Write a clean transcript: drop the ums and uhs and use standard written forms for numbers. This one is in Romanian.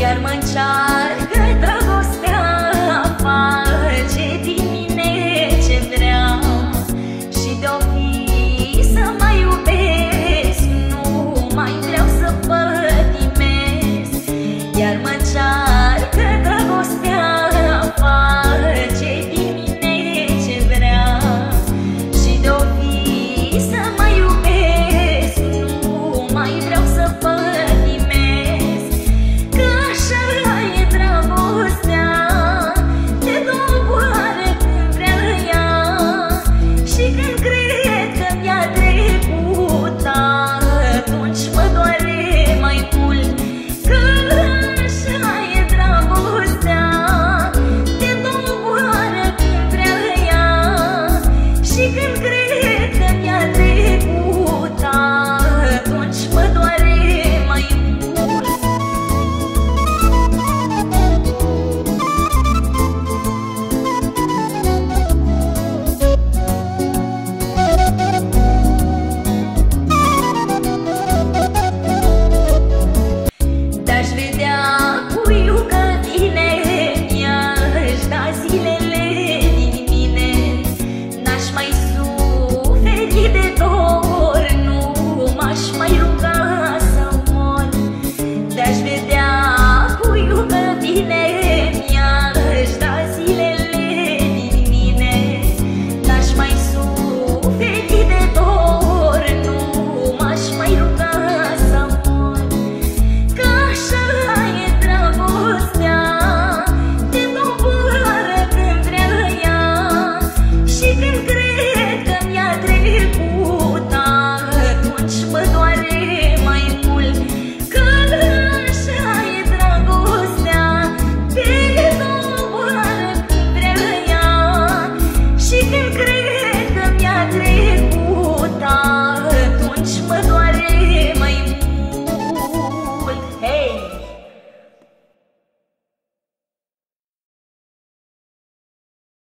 Iar mă încearcă dragostea, face din mine ce vreau. Și de-o fi să mai iubesc, nu mai vreau să pătimesc. Iar mă încearcă dragostea, face din mine ce vreau. Și de-o fi să mai iubesc, nu mai vreau să pătimesc. Că așa e dragostea, te doboară când vrea ea. Și când cred că mi-a trecut, atunci mă doare mai mult. Că așa e dragostea, te doboară când vrea ea. Și când cred că mi-a trecut, atunci mă doare mai mult. Te-aș vedea puiul că vine, mi-aș da zilele din mine. N-aș mai suferi de dor, nu m-aș mai ruga să mor. Te-aș vedea puiul că vine, mi-aș da zilele din mine. N-aș mai suferi de dor, nu m-aș mai ruga să mor. Că așa e dragostea, te doboară când vrea ea. Și când cred că mi-a trecut, atunci mă doare mai mult. Că așa e dragostea, te doboară când vrea ea. Și când cred că mi-a trecut, atunci mă doare